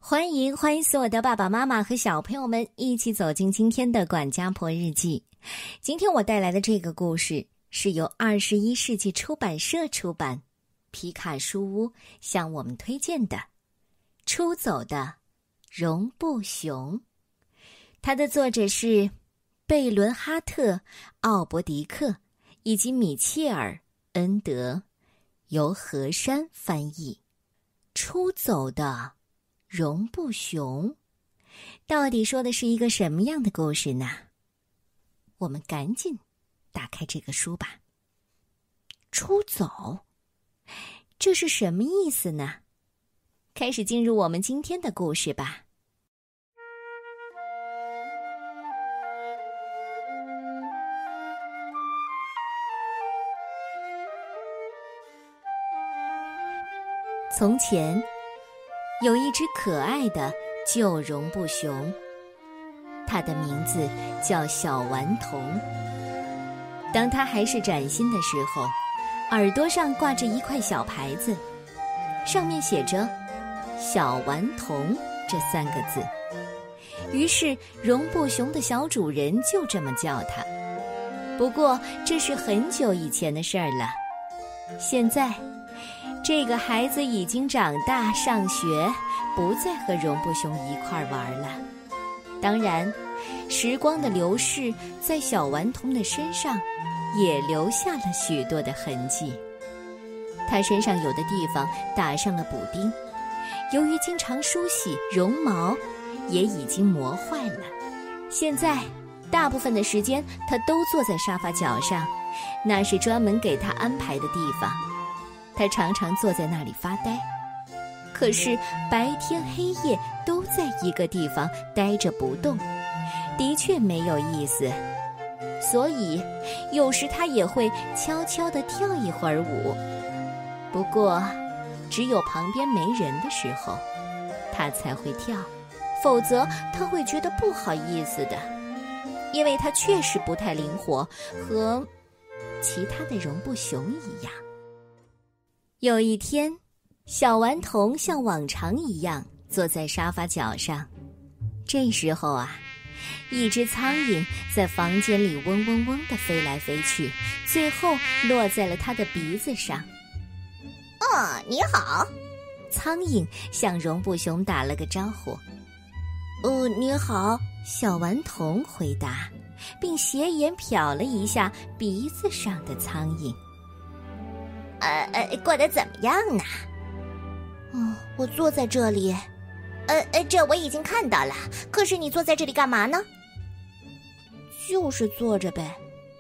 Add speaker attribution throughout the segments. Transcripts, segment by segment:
Speaker 1: 欢迎所有的爸爸妈妈和小朋友们一起走进今天的管家婆日记。今天我带来的这个故事是由21世纪出版社出版，皮卡书屋向我们推荐的《出走的绒布熊》，它的作者是贝伦哈特·奥伯迪克以及米切尔·恩德，由何山翻译。出走的绒布熊到底说的是一个什么样的故事呢？我们赶紧打开这个书吧。出走，这是什么意思呢？开始进入我们今天的故事吧。从前有一只可爱的旧绒布熊，它的名字叫小顽童。当它还是崭新的时候，耳朵上挂着一块小牌子，上面写着小顽童这3个字。于是绒布熊的小主人就这么叫它。不过这是很久以前的事儿了，现在这个孩子已经长大上学，不再和绒布熊一块玩了。当然，时光的流逝在小顽童的身上也留下了许多的痕迹。他身上有的地方打上了补丁，由于经常梳洗，绒毛也已经磨坏了。现在大部分的时间他都坐在沙发角上，那是专门给他安排的地方。他常常坐在那里发呆，可是白天黑夜都在一个地方呆着不动，的确没有意思。所以有时他也会悄悄地跳一会儿舞，不过只有旁边没人的时候他才会跳，否则他会觉得不好意思的，因为他确实不太灵活，和其他的绒布熊一样。有一天，小顽童像往常一样坐在沙发角上。这时候啊，一只苍蝇在房间里嗡嗡嗡地飞来飞去，最后落在了他的鼻子上。
Speaker 2: 你好。
Speaker 1: 苍蝇向绒布熊打了个招呼。
Speaker 2: 你好，
Speaker 1: 小顽童回答，并斜眼瞟了一下鼻子上的苍蝇。
Speaker 2: 过得怎么样呢？我坐在这里。这我已经看到了，可是你坐在这里干嘛呢？
Speaker 1: 就是坐着呗。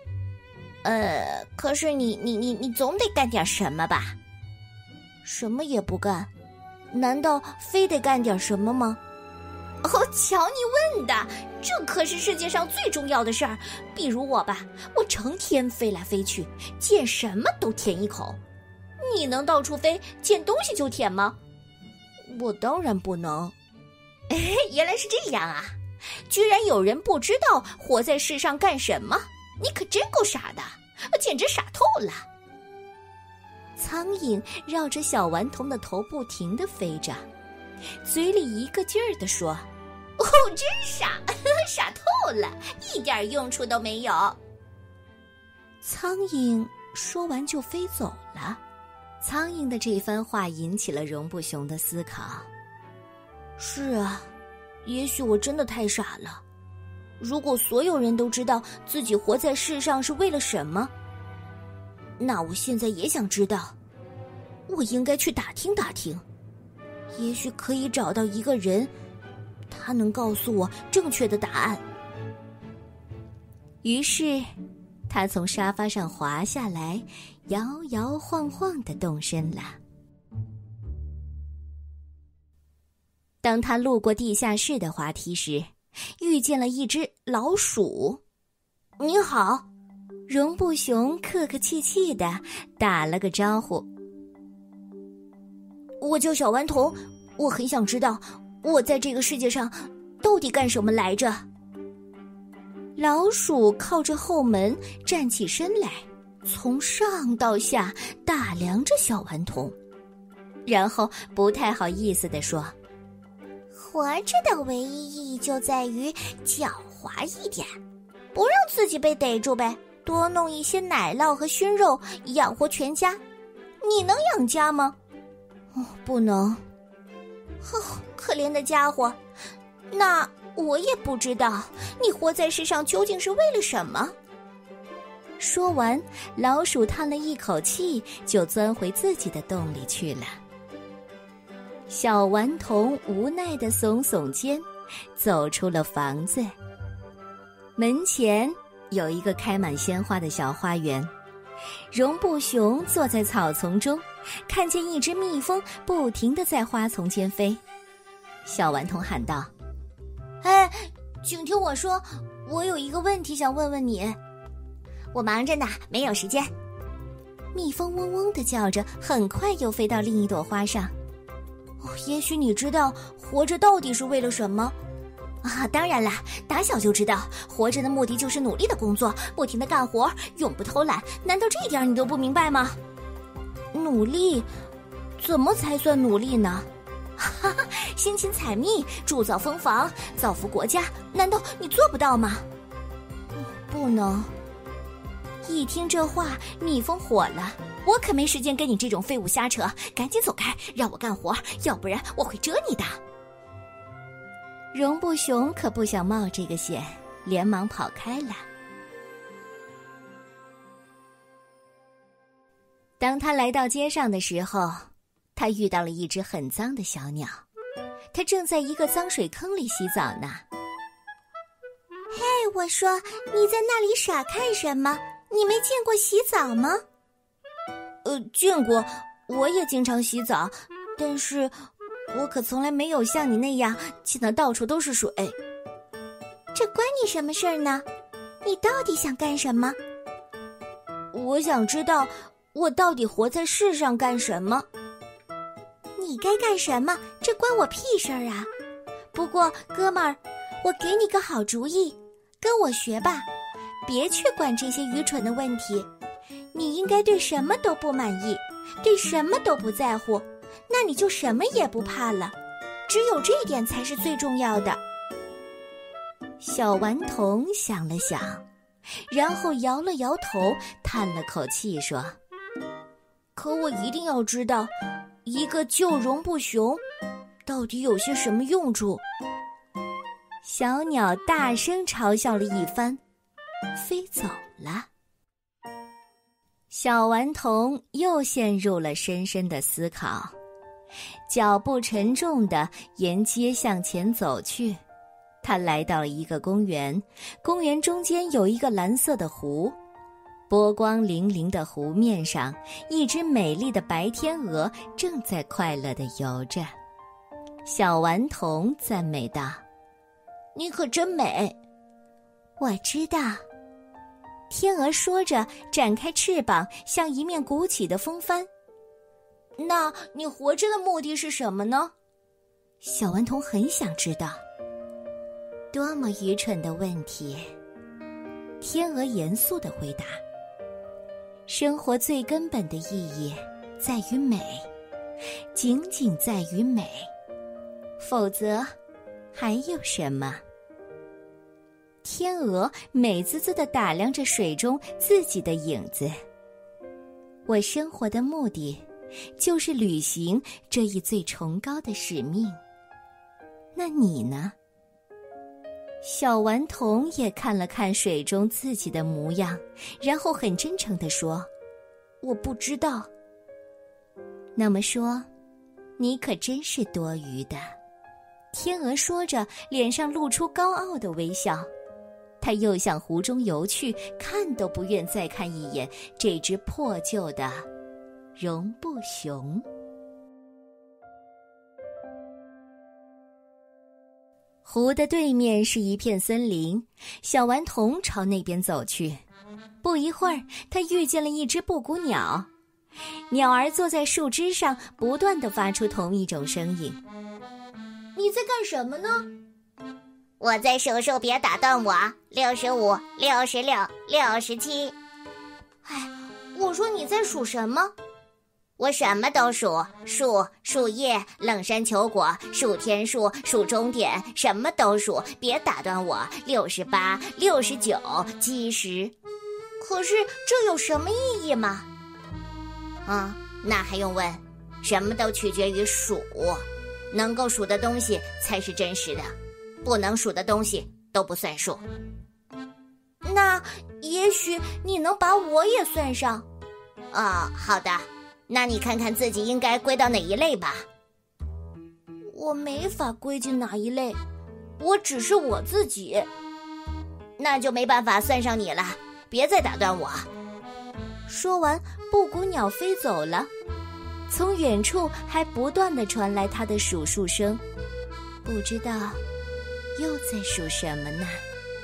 Speaker 2: 可是你总得干点什么吧？
Speaker 1: 什么也不干，难道非得干点什么吗？
Speaker 2: 瞧你问的，这可是世界上最重要的事儿。比如我吧，我成天飞来飞去，见什么都舔一口。你能到处飞，见东西就舔吗？
Speaker 1: 我当然不能。
Speaker 2: 原来是这样啊！居然有人不知道活在世上干什么，你可真够傻的，简直傻透了。
Speaker 1: 苍蝇绕着小顽童的头不停地飞着，嘴里一个劲儿地说：
Speaker 2: 真傻，傻透了，一点用处都没有。
Speaker 1: 苍蝇说完就飞走了。苍蝇的这番话引起了绒布熊的思考。是啊，也许我真的太傻了。如果所有人都知道自己活在世上是为了什么，那我现在也想知道。我应该去打听打听，也许可以找到一个人，他能告诉我正确的答案。于是他从沙发上滑下来，摇摇晃晃地动身了。当他路过地下室的滑梯时，遇见了一只老鼠。你好，绒布熊客客气气地打了个招呼。我叫小顽童，我很想知道我在这个世界上到底干什么来着。老鼠靠着后门站起身来，从上到下打量着小顽童，然后不太好意思地说：
Speaker 2: 活着的唯一意义就在于狡猾一点，不让自己被逮住呗，多弄一些奶酪和熏肉养活全家。你能养家吗？不能。可怜的家伙，那我也不知道你活在世上究竟是为了什么。
Speaker 1: 说完，老鼠叹了一口气，就钻回自己的洞里去了。小顽童无奈地耸耸肩，走出了房子。门前有一个开满鲜花的小花园，绒布熊坐在草丛中，看见一只蜜蜂不停地在花丛间飞。小顽童喊道：
Speaker 2: 哎，请听我说，我有一个问题想问问你。我忙着呢，没有时间。
Speaker 1: 蜜蜂嗡嗡地叫着，很快又飞到另一朵花上。
Speaker 2: 也许你知道活着到底是为了什么？当然啦，打小就知道，活着的目的就是努力的工作，不停的干活，永不偷懒。难道这一点你都不明白吗？努力？怎么才算努力呢？辛勤采蜜，铸造蜂房，造福国家，难道你做不到吗？不能。一听这话，蜜蜂火了。我可没时间跟你这种废物瞎扯，赶紧走开，让我干活，要不然我会蛰你的。
Speaker 1: 绒布熊可不想冒这个险，连忙跑开了。当他来到街上的时候，他遇到了一只很脏的小鸟，它正在一个脏水坑里洗澡呢。
Speaker 2: 嘿，我说，你在那里傻看什么？你没见过洗澡吗？见过，我也经常洗澡，但是我可从来没有像你那样沏得到处都是水。这关你什么事儿呢？你到底想干什么？我想知道，我到底活在世上干什么？你该干什么？这关我屁事儿啊！不过，哥们儿，我给你个好主意，跟我学吧，别去管这些愚蠢的问题。你应该对什么都不满意，对什么都不在乎，那你就什么也不怕了。只有这一点才是最重要的。
Speaker 1: 小顽童想了想，然后摇了摇头，叹了口气说：
Speaker 2: 可我一定要知道，一个旧绒布熊到底有些什么用处。
Speaker 1: 小鸟大声嘲笑了一番，飞走了。小顽童又陷入了深深的思考，脚步沉重地沿街向前走去。他来到了一个公园，公园中间有一个蓝色的湖，波光粼粼的湖面上，一只美丽的白天鹅正在快乐地游着。小顽童赞美道：
Speaker 2: 你可真美。
Speaker 1: 我知道。天鹅说着，展开翅膀，像一面鼓起的风帆。
Speaker 2: 那你活着的目的是什么呢？
Speaker 1: 小顽童很想知道。多么愚蠢的问题！天鹅严肃地回答：生活最根本的意义在于美，仅仅在于美，否则还有什么？天鹅美滋滋地打量着水中自己的影子。我生活的目的就是履行这一最崇高的使命。那你呢？小顽童也看了看水中自己的模样，然后很真诚地说：
Speaker 2: 我不知道。
Speaker 1: 那么说，你可真是多余的。天鹅说着，脸上露出高傲的微笑。他又向湖中游去，看都不愿再看一眼这只破旧的绒布熊。湖的对面是一片森林，小顽童朝那边走去。不一会儿，他遇见了一只布谷鸟。鸟儿坐在树枝上，不断地发出同一种声音。
Speaker 2: 你在干什么呢？
Speaker 3: 我在数数，别打断我。65、66、67。
Speaker 2: 哎，我说你在数什么？
Speaker 3: 我什么都数，树叶、冷杉球果、数天数、数钟点，什么都数，别打断我。68、69、70。
Speaker 2: 可是这有什么意义吗？
Speaker 3: 那还用问？什么都取决于数，能够数的东西才是真实的，不能数的东西都不算数。
Speaker 2: 那也许你能把我也算上。
Speaker 3: 好的，那你看看自己应该归到哪一类吧。
Speaker 2: 我没法归进哪一类，我只是我自己。
Speaker 3: 那就没办法算上你了，别再打断我。
Speaker 1: 说完，布谷鸟飞走了。从远处还不断地传来它的数数声，不知道又在数什么呢。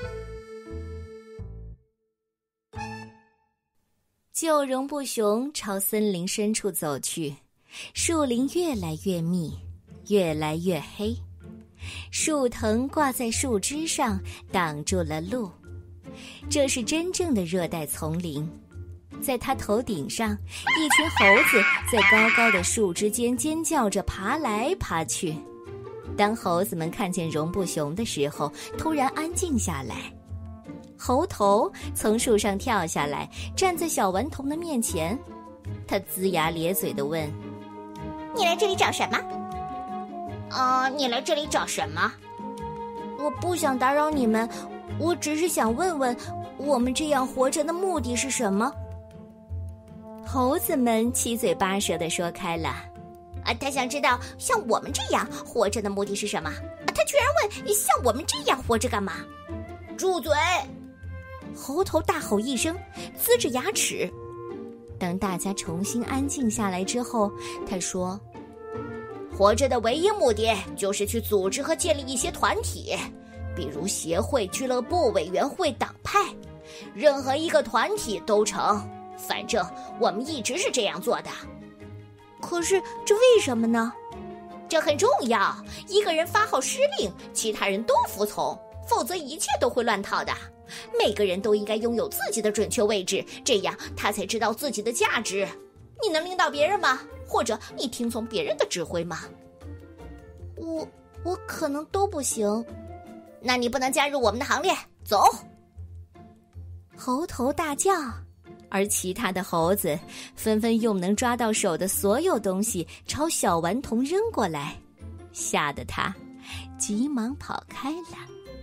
Speaker 1: 就绒布熊朝森林深处走去，树林越来越密，越来越黑，树藤挂在树枝上，挡住了路。这是真正的热带丛林。在它头顶上，一群猴子在高高的树枝间尖叫着爬来爬去。当猴子们看见绒布熊的时候，突然安静下来。猴头从树上跳下来，站在小顽童的面前。他龇牙咧嘴地问：“
Speaker 3: 你来这里找什么？”“你来这里找什么？”“
Speaker 2: 我不想打扰你们，我只是想问问，我们这样活着的目的是什么？”
Speaker 1: 猴子们七嘴八舌地说开了。
Speaker 3: 他想知道像我们这样活着的目的是什么。他居然问像我们这样活着干嘛？
Speaker 2: 住嘴！
Speaker 1: 猴头大吼一声，呲着牙齿。等大家重新安静下来之后，他说：“
Speaker 3: 活着的唯一目的就是去组织和建立一些团体，比如协会、俱乐部、委员会、党派，任何一个团体都成。反正我们一直是这样做的。”“
Speaker 2: 可是这为什么呢？”“
Speaker 3: 这很重要，一个人发号施令，其他人都服从，否则一切都会乱套的。每个人都应该拥有自己的准确位置，这样他才知道自己的价值。你能领导别人吗？或者你听从别人的指挥吗？”“
Speaker 2: 我可能都不行。”“
Speaker 3: 那你不能加入我们的行列，走！”
Speaker 1: 猴头大叫，而其他的猴子纷纷用能抓到手的所有东西朝小顽童扔过来，吓得他急忙跑开了。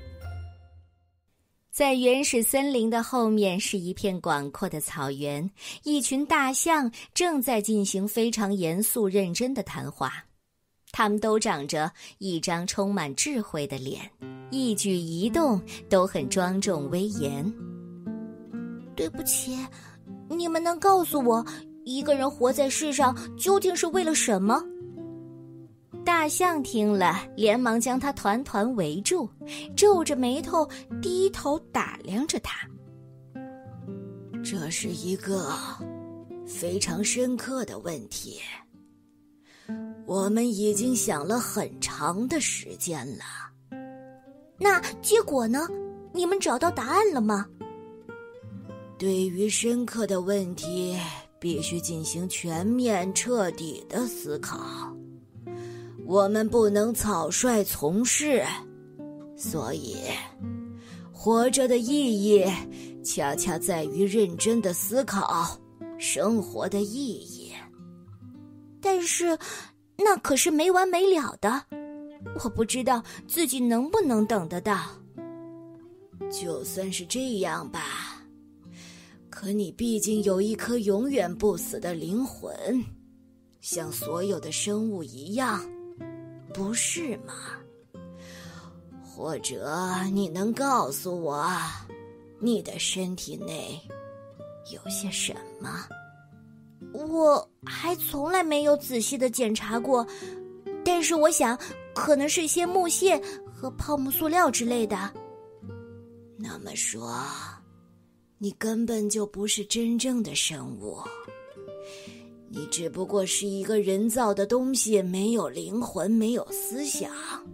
Speaker 1: 在原始森林的后面是一片广阔的草原，一群大象正在进行非常严肃认真的谈话。他们都长着一张充满智慧的脸，一举一动都很庄重威严。
Speaker 2: “对不起，你们能告诉我，一个人活在世上究竟是为了什么？”
Speaker 1: 大象听了，连忙将他团团围住，皱着眉头低头打量着他。
Speaker 4: “这是一个非常深刻的问题，我们已经想了很长的时间了。”“
Speaker 2: 那结果呢？你们找到答案了吗？”“
Speaker 4: 对于深刻的问题，必须进行全面彻底的思考。我们不能草率从事，所以活着的意义恰恰在于认真的思考生活的意义。”“
Speaker 2: 但是那可是没完没了的，我不知道自己能不能等得到。”“
Speaker 4: 就算是这样吧，可你毕竟有一颗永远不死的灵魂，像所有的生物一样，不是吗？或者你能告诉我，你的身体内有些什么？”“
Speaker 2: 我还从来没有仔细地检查过，但是我想可能是些木屑和泡沫塑料之类的。”“
Speaker 4: 那么说，你根本就不是真正的生物，你只不过是一个人造的东西，没有灵魂，没有思想。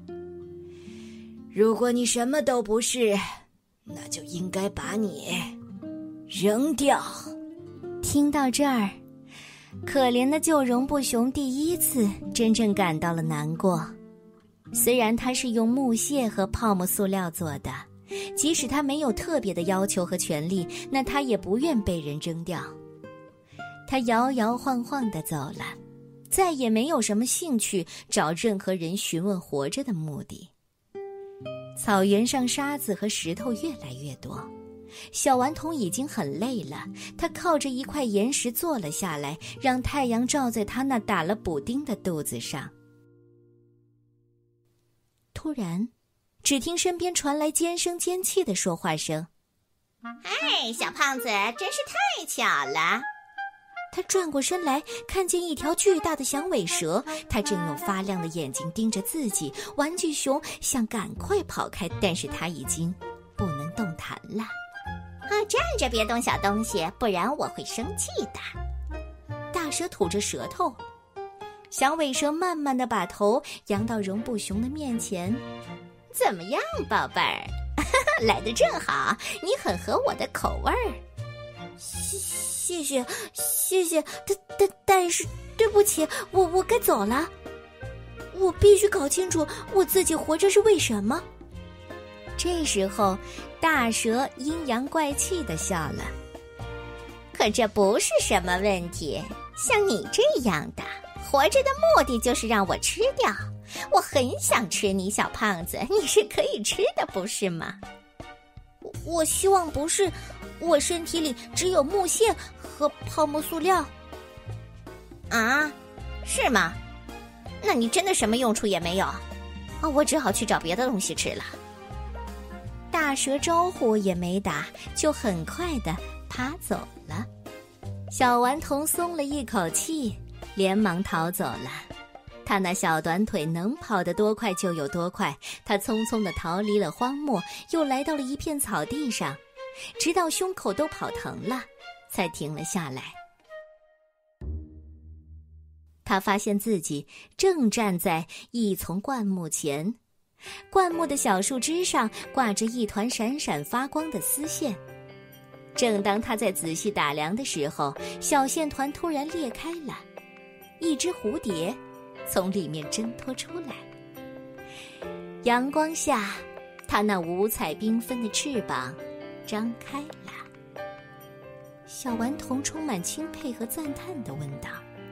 Speaker 4: 如果你什么都不是，那就应该把你扔掉。”
Speaker 1: 听到这儿， 可怜的旧绒布熊第一次真正感到了难过。虽然它是用木屑和泡沫塑料做的，即使它没有特别的要求和权利，那它也不愿被人扔掉。它摇摇晃晃地走了，再也没有什么兴趣找任何人询问活着的目的。草原上沙子和石头越来越多，小顽童已经很累了，他靠着一块岩石坐了下来，让太阳照在他那打了补丁的肚子上。突然，只听身边传来尖声尖气的说话声：“
Speaker 3: 哎，小胖子，真是太巧了！”
Speaker 1: 他转过身来，看见一条巨大的响尾蛇，它正用发亮的眼睛盯着自己。玩具熊想赶快跑开，但是它已经不能动弹了。
Speaker 3: 站着别动，小东西，不然我会生气的。
Speaker 1: 大蛇吐着舌头，响尾蛇慢慢地把头扬到绒布熊的面前。
Speaker 3: 怎么样，宝贝儿？来得正好，你很合我的口味儿。
Speaker 1: 谢谢，但是对不起，我该走了。我必须搞清楚我自己活着是为什么。这时候，大蛇阴阳怪气地笑了。
Speaker 3: 可这不是什么问题，像你这样的，活着的目的就是让我吃掉。我很想吃你，小胖子，你是可以吃的，不是吗？
Speaker 1: 我希望不是，我身体里只有木屑和泡沫塑料。
Speaker 3: 啊，是吗？那你真的什么用处也没有。我只好去找别的东西吃了。
Speaker 1: 大蛇招呼也没打，就很快地爬走了。小顽童松了一口气，连忙逃走了。他那小短腿能跑得多快就有多快，他匆匆地逃离了荒漠，又来到了一片草地上，直到胸口都跑疼了，才停了下来。他发现自己正站在一丛灌木前，灌木的小树枝上挂着一团闪闪发光的丝线。正当他在仔细打量的时候，小线团突然裂开了，一只蝴蝶从里面挣脱出来。阳光下，它那五彩缤纷的翅膀张开了。小顽童充满钦佩和赞叹地问道：“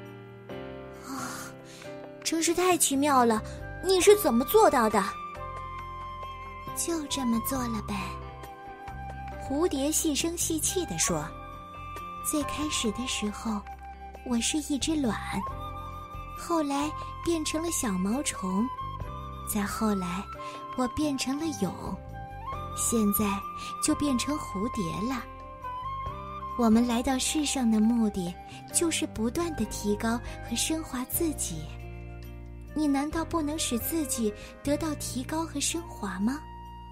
Speaker 1: 真是太奇妙了，你是怎么做到的？”“就这么做了呗。”蝴蝶细声细气地说：“最开始的时候，我是一只卵，后来变成了小毛虫，再后来我变成了蛹，现在就变成蝴蝶了。我们来到世上的目的，就是不断地提高和升华自己。你难道不能使自己得到提高和升华吗？”“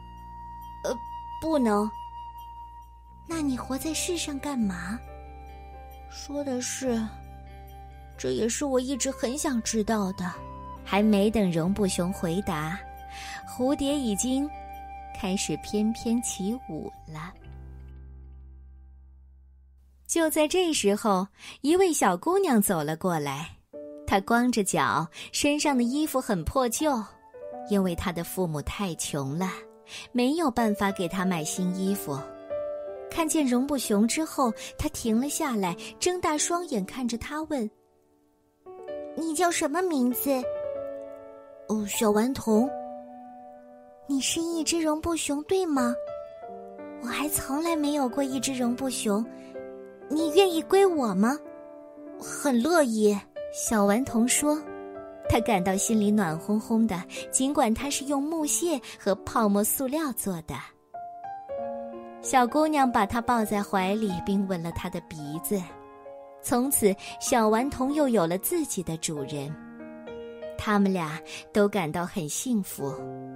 Speaker 1: 不能。”“那你活在世上干嘛？”“说的是，这也是我一直很想知道的。”还没等绒布熊回答，蝴蝶已经开始翩翩起舞了。就在这时候，一位小姑娘走了过来，她光着脚，身上的衣服很破旧，因为她的父母太穷了，没有办法给她买新衣服。看见绒布熊之后，她停了下来，睁大双眼看着他问：“你叫什么名字？”“小顽童。”“你是一只绒布熊，对吗？我还从来没有过一只绒布熊，你愿意归我吗？”“很乐意。”小顽童说，他感到心里暖烘烘的，尽管它是用木屑和泡沫塑料做的。小姑娘把他抱在怀里，并吻了他的鼻子。从此，小顽童又有了自己的主人。他们俩都感到很幸福。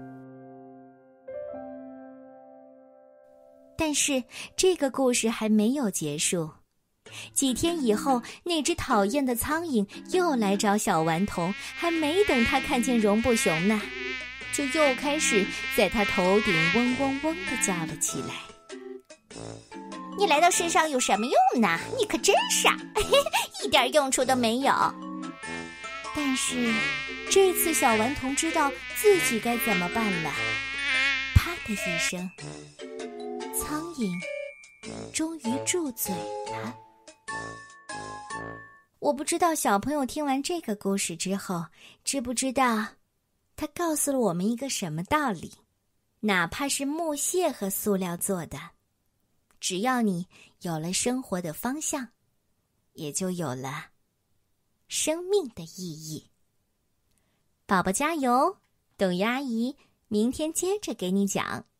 Speaker 1: 但是，这个故事还没有结束。几天以后，那只讨厌的苍蝇又来找小顽童，还没等他看见绒布熊呢，就又开始在他头顶嗡嗡嗡地叫了起来。
Speaker 2: 你来到世上有什么用呢？你可真傻，一点用处都没有。
Speaker 1: 但是这次小顽童知道自己该怎么办了。啪的一声，苍蝇终于住嘴了。我不知道小朋友听完这个故事之后，知不知道它告诉了我们一个什么道理？哪怕是木屑和塑料做的，只要你有了生活的方向，也就有了生命的意义。宝宝加油，豆鱼阿姨明天接着给你讲。